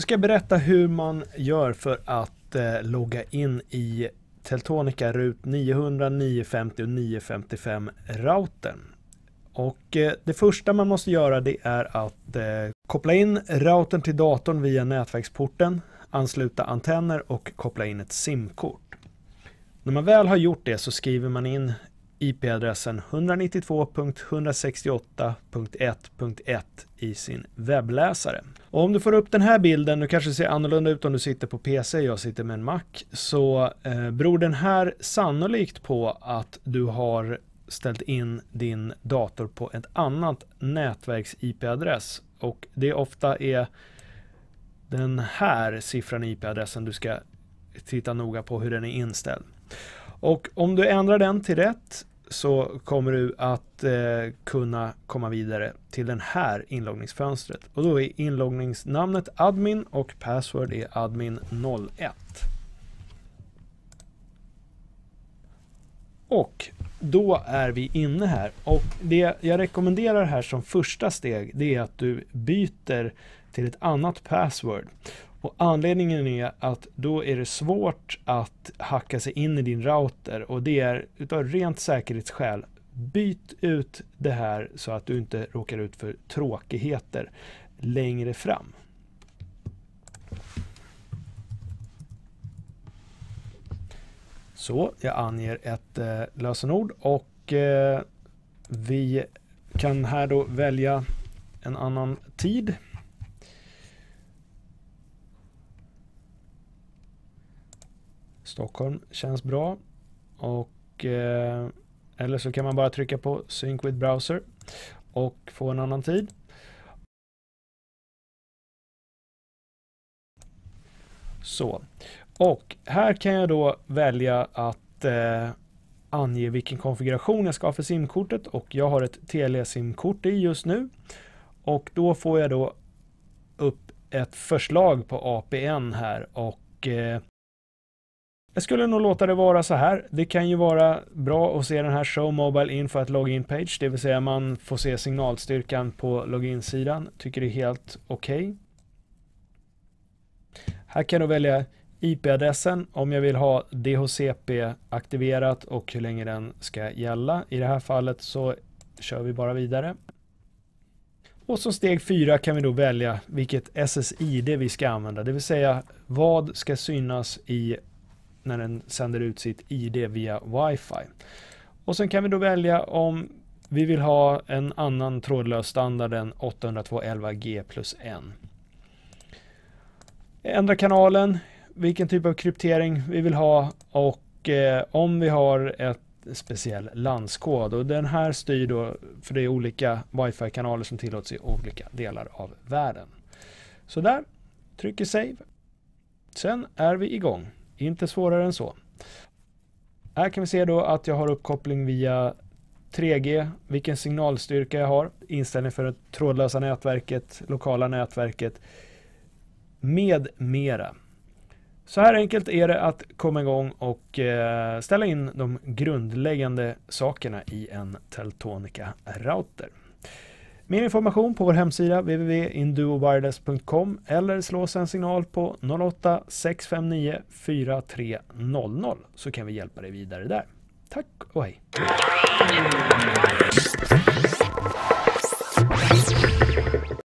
ska jag berätta hur man gör för att logga in i Teltonika RUT 900, 950 och 955 routern. Och det första man måste göra, det är att koppla in routern till datorn via nätverksporten, ansluta antenner och koppla in ett SIM-kort. När man väl har gjort det så skriver man in IP-adressen 192.168.1.1 i sin webbläsare. Och om du får upp den här bilden, nu kanske det ser annorlunda ut om du sitter på PC, jag sitter med en Mac, så beror den här sannolikt på att du har ställt in din dator på ett annat nätverks IP-adress. Och det ofta är den här siffran i IP-adressen du ska titta noga på hur den är inställd. Och om du ändrar den till rätt så kommer du att kunna komma vidare till den här inloggningsfönstret. Och då är inloggningsnamnet admin och password är admin01. Och då är vi inne här. Och det jag rekommenderar här som första steg, det är att du byter till ett annat password. Och anledningen är att då är det svårt att hacka sig in i din router, och det är utav rent säkerhetsskäl. Byt ut det här så att du inte råkar ut för tråkigheter längre fram. Så, jag anger ett lösenord och vi kan här då välja en annan tid. Stockholm känns bra, och eller så kan man bara trycka på Sync with Browser och få en annan tid. Så, och här kan jag då välja att ange vilken konfiguration jag ska ha för simkortet, och jag har ett Telia-simkort i just nu, och då får jag då upp ett förslag på APN här, och jag skulle nog låta det vara så här. Det kan ju vara bra att se den här Show Mobile Info at Login Page, det vill säga man får se signalstyrkan på login-sidan. Tycker det är helt okej. Här kan jag då välja IP-adressen om jag vill ha DHCP aktiverat och hur länge den ska gälla. I det här fallet så kör vi bara vidare. Och som steg 4 kan vi då välja vilket SSID vi ska använda, det vill säga vad ska synas i när den sänder ut sitt ID via Wi-Fi. Och sen kan vi då välja om vi vill ha en annan trådlös standard än 802.11g+1. Ändra kanalen, vilken typ av kryptering vi vill ha, och om vi har ett speciell landskod. Och den här styr då, för det är olika Wi-Fi-kanaler som tillåts i olika delar av världen. Så där, trycker save. Sen är vi igång. Inte svårare än så. Här kan vi se då att jag har uppkoppling via 3G, vilken signalstyrka jag har, inställning för det trådlösa nätverket, lokala nätverket med mera. Så här enkelt är det att komma igång och ställa in de grundläggande sakerna i en Teltonika router. Mer information på vår hemsida www.induowireless.com eller slå oss en signal på 08 659 4300 så kan vi hjälpa dig vidare där. Tack och hej!